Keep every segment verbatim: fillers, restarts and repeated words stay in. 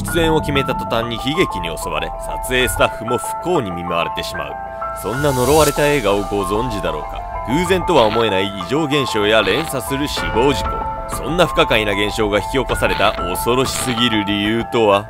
出演を決めた途端に悲劇に襲われ、撮影スタッフも不幸に見舞われてしまう。そんな呪われた映画をご存知だろうか。偶然とは思えない異常現象や連鎖する死亡事故、そんな不可解な現象が引き起こされた恐ろしすぎる理由とは。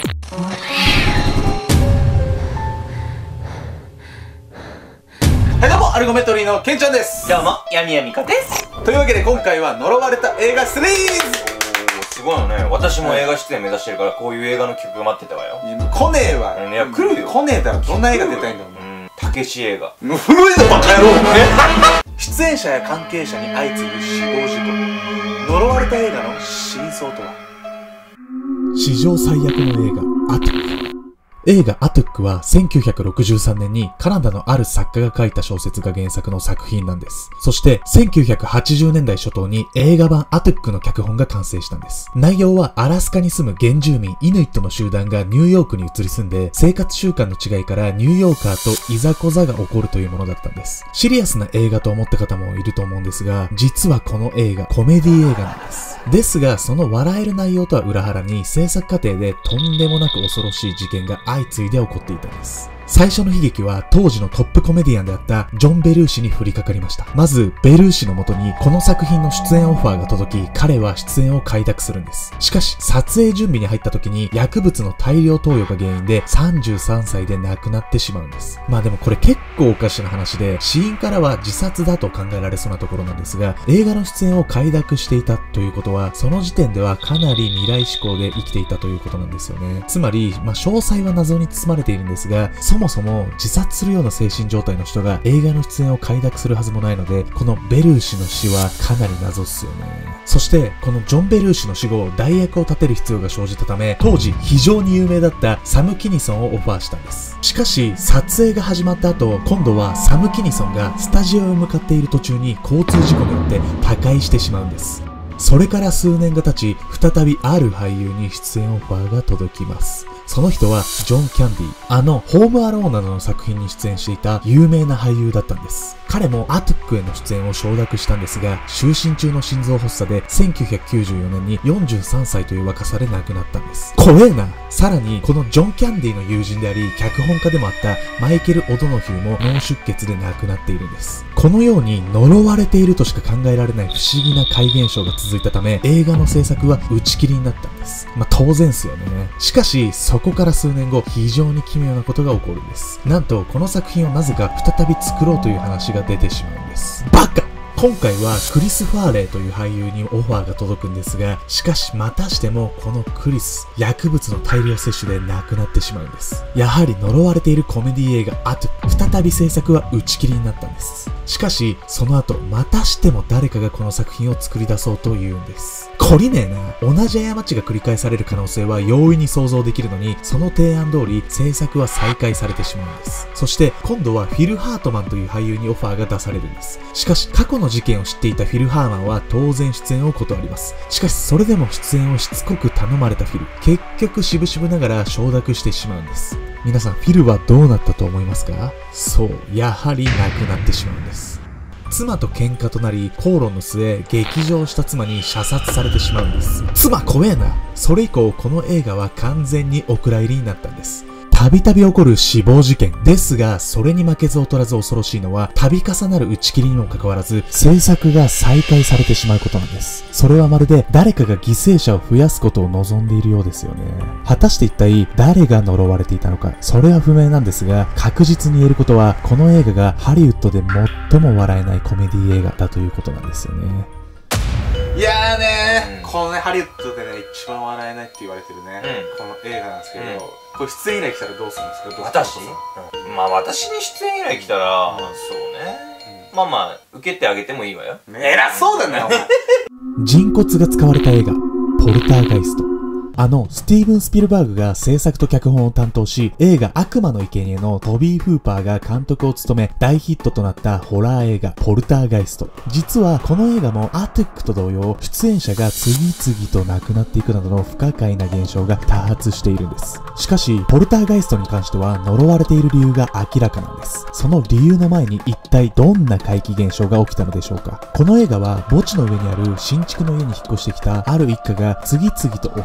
はい、どうもアルゴメトリーのケンちゃんです。 どうもヤミヤミコです。 というわけで今回は呪われた映画シリーズ。 すごいよね。私も映画出演目指してるからこういう映画の曲が待ってたわよ。 来ねえわ。 いや来るよ。 来ねえだろ。どんな映画出たいんだろう。 たけし映画。 もう古いのバカ野郎。出演者や関係者に相次ぐ死亡事故、呪われた映画の真相とは。 史上最悪の映画アトゥック。映画アトゥックはせんきゅうひゃくろくじゅうさんねんにカナダのある作家が書いた小説が原作の作品なんです。そしてせんきゅうひゃくはちじゅうねんだい初頭に映画版アトゥックの脚本が完成したんです。内容はアラスカに住む原住民イヌイットの集団がニューヨークに移り住んで、生活習慣の違いからニューヨーカーといざこざが起こるというものだったんです。シリアスな映画と思った方もいると思うんですが、実はこの映画コメディ映画なんです。ですが、その笑える内容とは裏腹に制作過程でとんでもなく恐ろしい事件が相次いで起こっていたんです。最初の悲劇は当時のトップコメディアンであったジョン・ベルーシに降りかかりました。まず、ベルーシのもとにこの作品の出演オファーが届き、彼は出演を快諾するんです。しかし、撮影準備に入った時に薬物の大量投与が原因でさんじゅうさんさいで亡くなってしまうんです。まあでもこれ結構おかしな話で、死因からは自殺だと考えられそうなところなんですが、映画の出演を快諾していたということは、その時点ではかなり未来志向で生きていたということなんですよね。つまり、まあ詳細は謎に包まれているんですが、そもそも自殺するような精神状態の人が映画の出演を快諾するはずもないので、このベルーシの死はかなり謎っすよね。そして、このジョン・ベルーシの死後、代役を立てる必要が生じたため、当時非常に有名だったサム・キニソンをオファーしたんです。しかし、撮影が始まった後、今度はサム・キニソンがスタジオへ向かっている途中に交通事故によって他界してしまうんです。それから数年が経ち、再びある俳優に出演オファーが届きます。その人はジョン・キャンディ。あのホームアローンなどの作品に出演していた有名な俳優だったんです。彼もアトゥックへの出演を承諾したんですが、就寝中の心臓発作でせんきゅうひゃくきゅうじゅうよねんによんじゅうさんさいという若さで亡くなったんです。怖えな。さらにこのジョン・キャンディの友人であり脚本家でもあったマイケル・オドノヒューも脳出血で亡くなっているんです。このように呪われているとしか考えられない不思議な怪現象が続いたため、映画の制作は打ち切りになったんです。まあ当然っすよね。しかしそこから数年後、非常に奇妙なことが起こるんです。なんとこの作品をなぜか再び作ろうという話が出てしまうんです。バカ！今回はクリス・ファーレーという俳優にオファーが届くんですが、しかしまたしてもこのクリス、薬物の大量摂取で亡くなってしまうんです。やはり呪われているコメディ映画アトゥック、再び制作は打ち切りになったんです。しかしその後またしても誰かがこの作品を作り出そうと言うんです。懲りねえな。同じ過ちが繰り返される可能性は容易に想像できるのに、その提案通り制作は再開されてしまうんです。そして今度はフィル・ハートマンという俳優にオファーが出されるんです。しかし過去の事件を知っていたフィル・ハーマンは当然出演を断ります。しかしそれでも出演をしつこく頼まれたフィル、結局しぶしぶながら承諾してしまうんです。皆さん、フィルはどうなったと思いますか？そう、やはり亡くなってしまうんです。妻と喧嘩となり、口論の末、激情した妻に射殺されてしまうんです。妻怖えな。それ以降、この映画は完全にお蔵入りになったんです。たびたび起こる死亡事件ですが、それに負けず劣らず恐ろしいのは、度重なる打ち切りにもかかわらず、制作が再開されてしまうことなんです。それはまるで誰かが犠牲者を増やすことを望んでいるようですよね。果たして一体誰が呪われていたのか、それは不明なんですが、確実に言えることは、この映画がハリウッドで最も笑えないコメディ映画だということなんですよね。 いやーねー、うん、このねハリウッドでね一番笑えないって言われてるね、うん、この映画なんですけど、うん、これ出演依頼来たらどうするんですか？ 私、うん、まあ私に出演依頼来たら、うん、そうね、うん、まあまあ受けてあげてもいいわよ。 偉そうだねお前。 人骨が使われた映画ポルターガイスト。あのスティーブン・スピルバーグが制作と脚本を担当し、映画悪魔の生贄のトビー・フーパーが監督を務め大ヒットとなったホラー映画ポルターガイスト。実はこの映画もアトゥックと同様、出演者が次々と亡くなっていくなどの不可解な現象が多発しているんです。しかしポルターガイストに関しては呪われている理由が明らかなんです。その理由の前に一体どんな怪奇現象が起きたのでしょうか。この映画は墓地の上にある新築の家に引っ越してきたある一家が次々と恐ろしい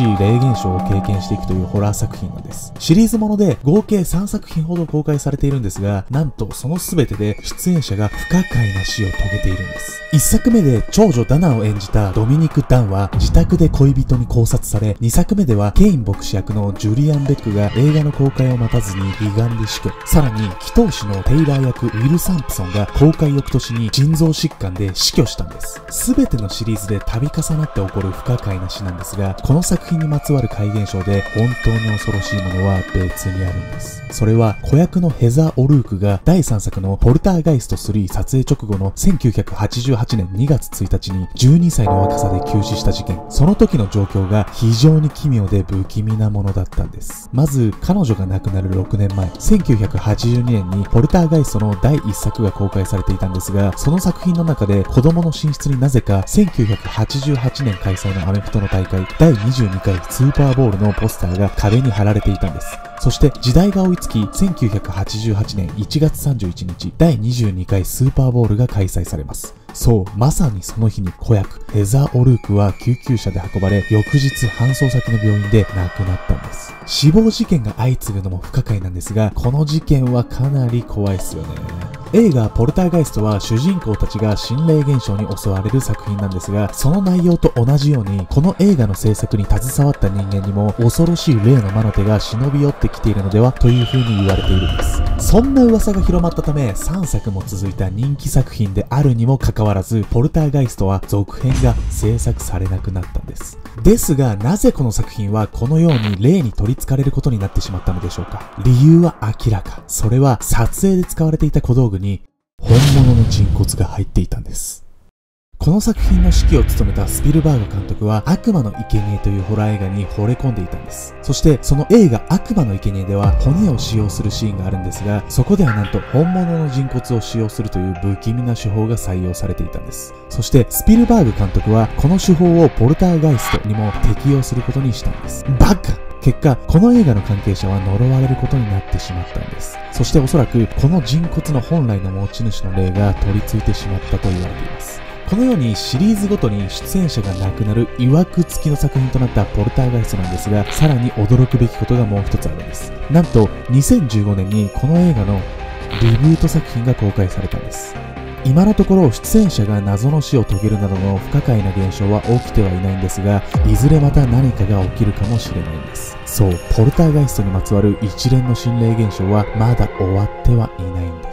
い霊現象を経験していくというホラー作品なんです。シリーズもので合計さんさく品ほど公開されているんですが、なんとその全てで出演者が不可解な死を遂げているんです。いっさくめで長女ダナを演じたドミニク・ダンは自宅で恋人に絞殺され、にさくめではケイン牧師役のジュリアン・ベックが映画の公開を待たずに胃がんで死去。さらに祈祷師のテイラー役ウィル・サンプソンが公開翌年に腎臓疾患で死去したんです。全てのシリーズで度重なって起こる不可解な死なんですが、この作品にまつわる怪現象で本当に恐ろしいものは別にあるんです。それは子役のヘザー・オルークがだいさんさくのポルターガイストスリー撮影直後のせんきゅうひゃくはちじゅうはちねんにがつついたちにじゅうにさいの若さで急死した事件。その時の状況が非常に奇妙で不気味なものだったんです。まず彼女が亡くなるろくねんまえ、せんきゅうひゃくはちじゅうにねんにポルターガイストのだいいっさくが公開されていたんですが、その作品の中で子供の寝室になぜかせんきゅうひゃくはちじゅうはちねん開催のアメフトの大会だいにじゅうにかいスーパーボールのポスターが壁に貼られていたんです。そして時代が追いつきせんきゅうひゃくはちじゅうはちねんいちがつさんじゅういちにちだいにじゅうにかいスーパーボールが開催されます。そう、まさにその日に子役ヘザー・オルークは救急車で運ばれ、翌日搬送先の病院で亡くなったんです。死亡事件が相次ぐのも不可解なんですが、この事件はかなり怖いっすよね。映画ポルターガイストは主人公たちが心霊現象に襲われる作品なんですが、その内容と同じようにこの映画の制作に携わった人間にも恐ろしい霊の魔の手が忍び寄ってきているのではという風に言われているんです。そんな噂が広まったためさんさくも続いた人気作品であるにもかかわらず、ポルターガイストは続編が制作されなくなったんです。ですがなぜこの作品はこのように霊に取り憑かれることになってしまったのでしょうか。理由は明らか。それは撮影で使われていた小道具に本物の人骨が入っていたんです。この作品の指揮を務めたスピルバーグ監督は悪魔の生贄というホラー映画に惚れ込んでいたんです。そしてその映画悪魔の生贄では骨を使用するシーンがあるんですが、そこではなんと本物の人骨を使用するという不気味な手法が採用されていたんです。そしてスピルバーグ監督はこの手法をポルターガイストにも適用することにしたんです。バカ！結果、この映画の関係者は呪われることになってしまったんです。そしておそらくこの人骨の本来の持ち主の霊が取り付いてしまったと言われています。このようにシリーズごとに出演者が亡くなる曰く付きの作品となったポルターガイストなんですが、さらに驚くべきことがもう一つあるんです。なんとにせんじゅうごねんにこの映画のリブート作品が公開されたんです。今のところ出演者が謎の死を遂げるなどの不可解な現象は起きてはいないんですが、いずれまた何かが起きるかもしれないんです。そう、ポルターガイストにまつわる一連の心霊現象はまだ終わってはいないんです。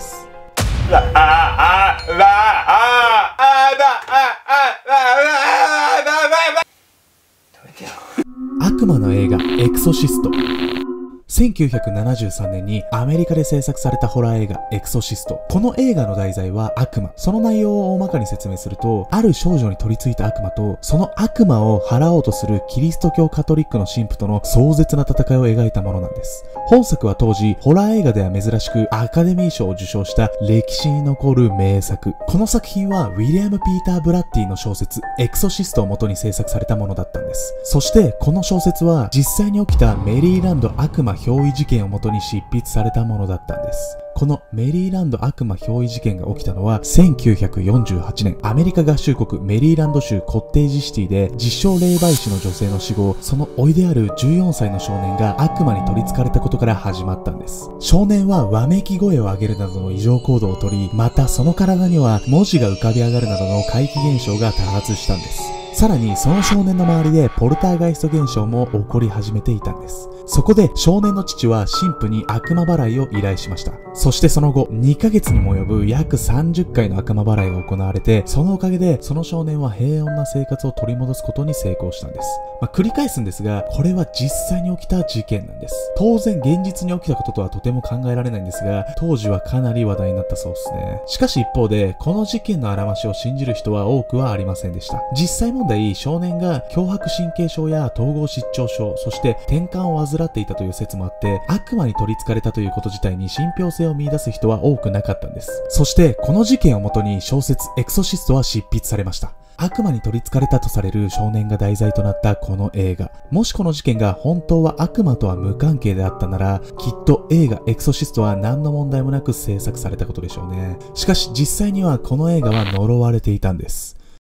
悪魔の映画エクソシスト。せんきゅうひゃくななじゅうさんねんにアメリカで制作されたホラー映画エクソシスト。この映画の題材は悪魔。その内容を大まかに説明すると、ある少女に取り付いた悪魔と、その悪魔を払おうとするキリスト教カトリックの神父との壮絶な戦いを描いたものなんです。本作は当時、ホラー映画では珍しくアカデミー賞を受賞した歴史に残る名作。この作品はウィリアム・ピーター・ブラッディの小説エクソシストを元に制作されたものだったんです。そしてこの小説は実際に起きたメリーランド悪魔憑依事件を元に執筆されたものだったんです。このメリーランド悪魔憑依事件が起きたのはせんきゅうひゃくよんじゅうはちねん、アメリカ合衆国メリーランド州コッテージシティで実証霊媒師の女性の死後、その甥いであるじゅうよんさいの少年が悪魔に取り憑かれたことから始まったんです。少年はわめき声を上げるなどの異常行動をとり、またその体には文字が浮かび上がるなどの怪奇現象が多発したんです。さらにその少年の周りでポルターガイスト現象も起こり始めていたんです。そこで少年の父は神父に悪魔払いを依頼しました。そしてその後にかげつにも及ぶ約さんじゅっかいの悪魔払いが行われて、そのおかげでその少年は平穏な生活を取り戻すことに成功したんです。まあ、繰り返すんですが、これは実際に起きた事件なんです。当然現実に起きたこととはとても考えられないんですが、当時はかなり話題になったそうですね。しかし一方でこの事件のあらましを信じる人は多くはありませんでした。実際問題、少年が強迫神経症や統合失調症、そして転換を患っていたという説もあって、悪魔に取り憑かれたということ自体に信憑性を見出す人は多くなかったんです。そしてこの事件をもとに小説エクソシストは執筆されました。悪魔に取り憑かれたとされる少年が題材となったこの映画。もしこの事件が本当は悪魔とは無関係であったなら、きっと映画エクソシストは何の問題もなく制作されたことでしょうね。しかし実際にはこの映画は呪われていたんです。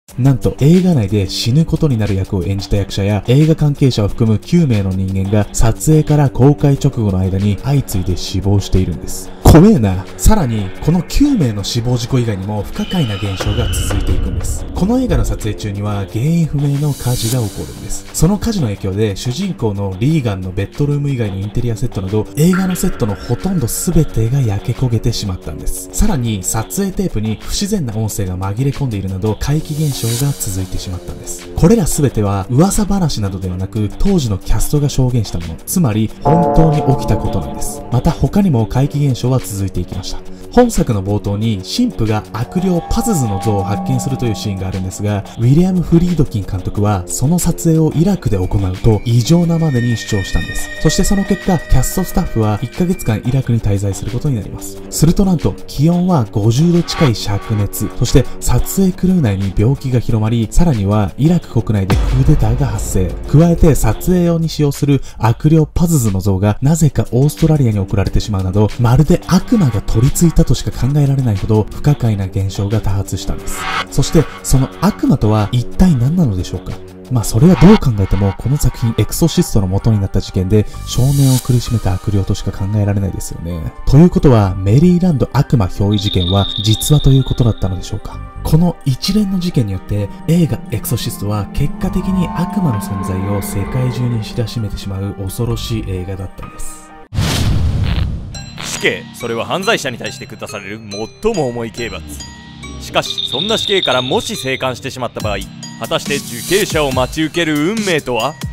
なんと映画内で死ぬことになる役を演じた役者や映画関係者を含むきゅうめいの人間が撮影から公開直後の間に相次いで死亡しているんです。怖えな。さらにこのきゅうめいの死亡事故以外にも不可解な現象が続いていくんです。この映画の撮影中には原因不明の火事が起こるんです。その火事の影響で主人公のリーガンのベッドルーム以外のインテリアセットなど映画のセットのほとんど全てが焼け焦げてしまったんです。さらに撮影テープに不自然な音声が紛れ込んでいるなど怪奇現象が続いてしまったんです。これら全ては噂話などではなく当時のキャストが証言したもの、つまり本当に起きたことなんです。また他にも怪奇現象は続いていきました。本作の冒頭に神父が悪霊パズズの像を発見するというシーンがあるんですが、ウィリアム・フリードキン監督はその撮影をイラクで行うと異常なまでに主張したんです。そしてその結果キャストスタッフはいっかげつかんイラクに滞在することになります。するとなんと気温はごじゅうど近い灼熱、そして撮影クルー内に病気が広まり、さらにはイラク国内でクーデターが発生。加えて撮影用に使用する悪霊パズズの像がなぜかオーストラリアに送られてしまうなど、まるで悪魔が取り付いたとしか考えられないほど不可解な現象が多発したんです。そしてその悪魔とは一体何なのでしょうか。まあそれはどう考えてもこの作品エクソシストの元になった事件で少年を苦しめた悪霊としか考えられないですよね。ということはメリーランド悪魔憑依事件は実話ということだったのでしょうか。この一連の事件によって映画エクソシストは結果的に悪魔の存在を世界中に知らしめてしまう恐ろしい映画だったんです。 死刑、それは犯罪者に対して下される最も重い刑罰。しかしそんな死刑からもし生還してしまった場合、果たして受刑者を待ち受ける運命とは。